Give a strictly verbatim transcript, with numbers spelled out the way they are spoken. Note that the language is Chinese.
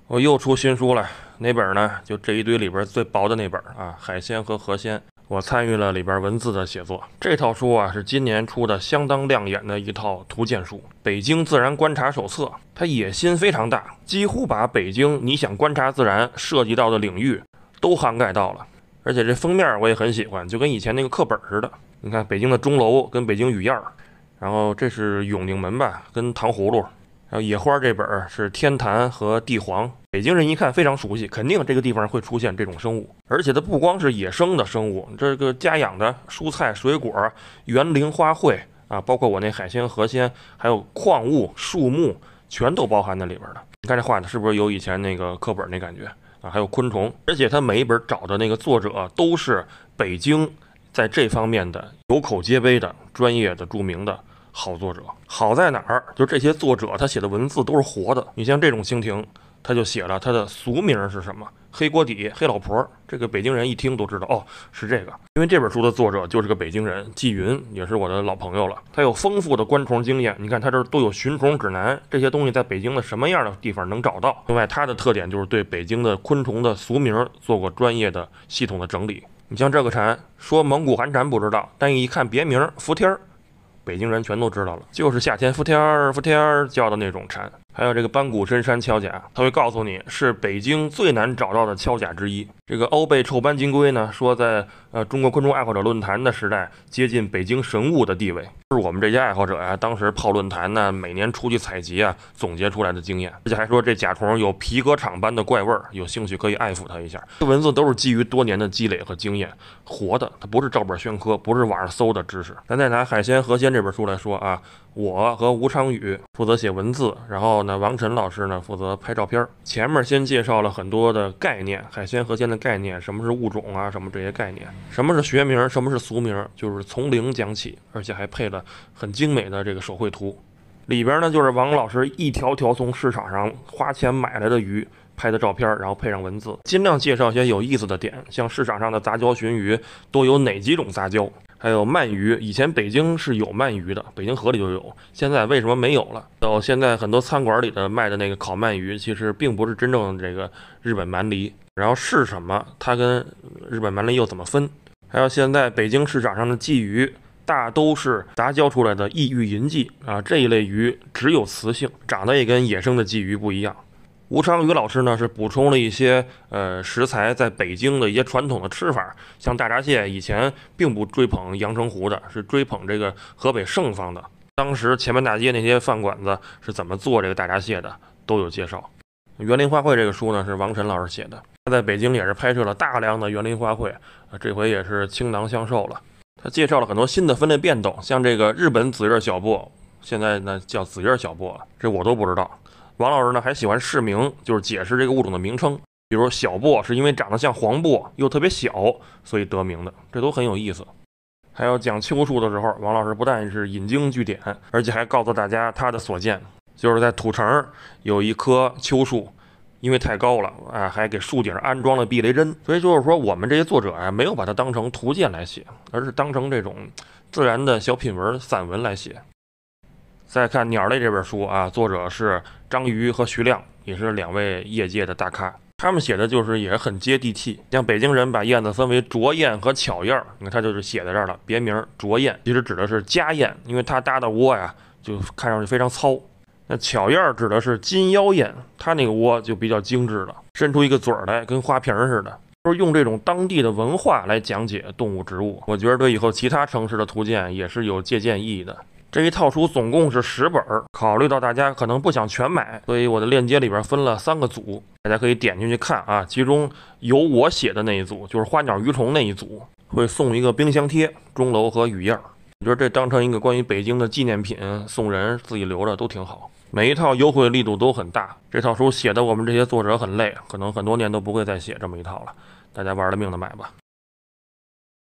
我又出新书了，哪本呢？就这一堆里边最薄的那本啊，《海鲜和河鲜》。我参与了里边文字的写作。这套书啊，是今年出的相当亮眼的一套图鉴书，《北京自然观察手册》。它野心非常大，几乎把北京你想观察自然涉及到的领域都涵盖到了。而且这封面我也很喜欢，就跟以前那个课本似的。你看北京的钟楼跟北京雨燕，然后这是永定门吧，跟糖葫芦。然后野花这本是天坛和地黄，北京人一看非常熟悉，肯定这个地方会出现这种生物，而且它不光是野生的生物，这个家养的蔬菜、水果、园林花卉啊，包括我那海鲜、河鲜，还有矿物、树木，全都包含在里边的。你看这画的是不是有以前那个课本那感觉啊？还有昆虫，而且它每一本找的那个作者都是北京在这方面的有口皆碑的专业的著名的好作者。好在哪儿？就这些作者他写的文字都是活的。你像这种蜻蜓，他就写了他的俗名是什么，黑锅底、黑老婆，这个北京人一听都知道，哦，是这个。因为这本书的作者就是个北京人，纪云，也是我的老朋友了。他有丰富的观虫经验，你看他这都有寻虫指南，这些东西在北京的什么样的地方能找到。另外，他的特点就是对北京的昆虫的俗名做过专业的系统的整理。你像这个蝉，说蒙古寒蝉不知道，但一看别名伏天儿，北京人全都知道了，就是夏天伏天儿伏天儿叫的那种蝉。还有这个斑骨深山锹甲，他会告诉你是北京最难找到的锹甲之一。这个欧贝臭斑金龟呢，说在呃中国昆虫爱好者论坛的时代，接近北京神物的地位，是我们这些爱好者呀、啊，当时泡论坛呢，每年出去采集啊，总结出来的经验。而且还说这甲虫有皮革厂般的怪味儿，有兴趣可以爱抚它一下。这文字都是基于多年的积累和经验，活的，它不是照本宣科，不是网上搜的知识。咱再拿《海鲜河鲜》这本书来说啊，我和吴昌宇负责写文字，然后呢，王晨老师呢负责拍照片。前面先介绍了很多的概念，海鲜河鲜的概念，什么是物种啊，什么这些概念，什么是学名，什么是俗名，就是从零讲起，而且还配了很精美的这个手绘图。里边呢就是王老师一条条从市场上花钱买来的鱼拍的照片，然后配上文字，尽量介绍一些有意思的点，像市场上的杂交鲟鱼都有哪几种杂交。还有鳗鱼，以前北京是有鳗鱼的，北京河里就有，现在为什么没有了？到现在很多餐馆里的卖的那个烤鳗鱼，其实并不是真正的这个日本鳗鲡，然后是什么，它跟日本鳗鲡又怎么分？还有现在北京市场上的鲫鱼，大都是杂交出来的异域银鲫啊，这一类鱼只有雌性，长得也跟野生的鲫鱼不一样。吴昌宇老师呢是补充了一些呃食材在北京的一些传统的吃法，像大闸蟹以前并不追捧阳澄湖的，是追捧这个河北盛方的。当时前门大街那些饭馆子是怎么做这个大闸蟹的，都有介绍。园林花卉这个书呢是王晨老师写的，他在北京也是拍摄了大量的园林花卉，这回也是倾囊相授了。他介绍了很多新的分类变动，像这个日本紫叶小檗，现在呢叫紫叶小檗了，这我都不知道。王老师呢还喜欢释名，就是解释这个物种的名称，比如小檗是因为长得像黄檗又特别小，所以得名的，这都很有意思。还有讲秋树的时候，王老师不但是引经据典，而且还告诉大家他的所见，就是在土城有一棵秋树，因为太高了啊，还给树顶安装了避雷针。所以就是说，我们这些作者啊，没有把它当成图鉴来写，而是当成这种自然的小品文、散文来写。再看《鸟类》这本书啊，作者是张瑜和徐亮，也是两位业界的大咖。他们写的就是也很接地气，像北京人把燕子分为啄燕和巧燕，你看他就是写在这儿了，别名啄燕，其实指的是家燕，因为它搭的窝呀就看上去非常糙。那巧燕指的是金腰燕，它那个窝就比较精致了，伸出一个嘴来，跟花瓶似的。就是用这种当地的文化来讲解动物植物，我觉得对以后其他城市的图鉴也是有借鉴意义的。这一套书总共是十本，考虑到大家可能不想全买，所以我的链接里边分了三个组，大家可以点进去看啊。其中有我写的那一组，就是花鸟鱼虫那一组，会送一个冰箱贴、钟楼和雨燕。我觉得这当成一个关于北京的纪念品送人，自己留着都挺好。每一套优惠力度都很大，这套书写的我们这些作者很累，可能很多年都不会再写这么一套了，大家玩了命的买吧。